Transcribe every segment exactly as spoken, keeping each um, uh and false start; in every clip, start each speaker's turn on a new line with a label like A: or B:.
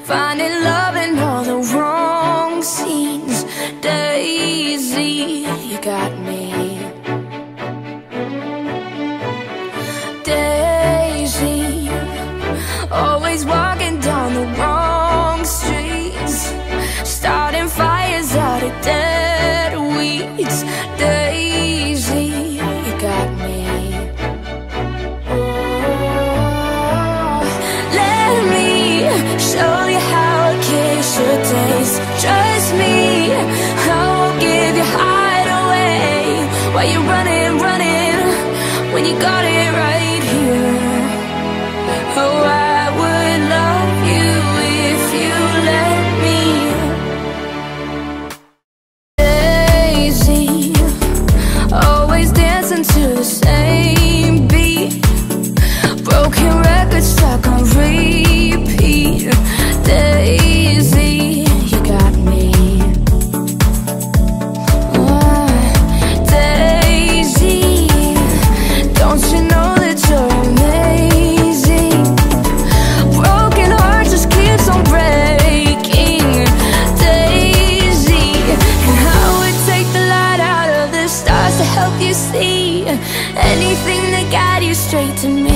A: finding love in all the wrong scenes. Daisy, you got me. Daisy, always walking down the wrong streets, starting fires out of dead weeds. Daisy, you got me. Oh, let me show you how a kiss should taste. Trust me, I won't give your heart away while you're running, running, when you got it right here. Oh, I would love you if you let me. Daisy, always dancing to the same beat, broken records stuck on repeat. Daisy, you got me. Ah, Daisy, don't you know that you're amazing? Broken heart just keeps on breaking. Daisy, and I would take the light out of the stars to help you see anything that guide you straight to me.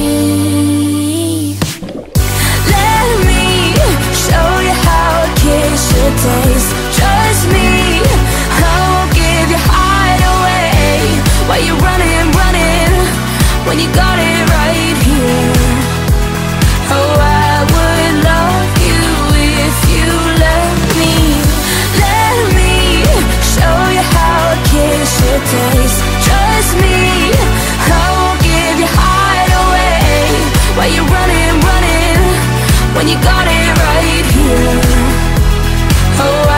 A: Let me show you how a kiss should taste. Trust me, I won't give your heart away while you're running, running, when you got it right here. Oh, I would love you if you let me. Let me show you how a kiss should taste. Trust me, I won't give your heart away while you're running, running, when you got it right here. Oh,